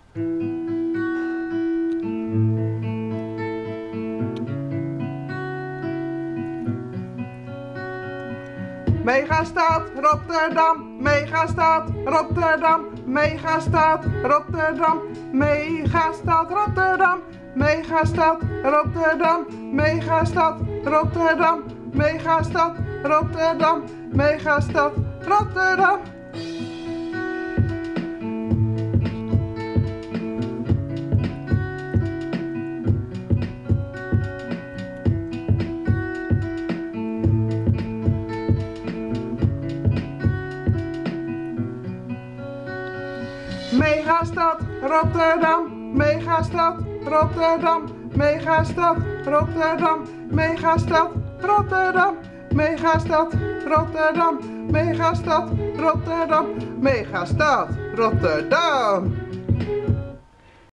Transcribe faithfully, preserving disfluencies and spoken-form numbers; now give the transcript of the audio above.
Megastad Rotterdam, megastad Rotterdam, megastad Rotterdam, megastad Rotterdam, megastad Rotterdam, megastad Rotterdam, megastad Rotterdam, megastad Rotterdam. Megastad Rotterdam, megastad Rotterdam, megastad Rotterdam, megastad Rotterdam, megastad Rotterdam, megastad Rotterdam, megastad Rotterdam.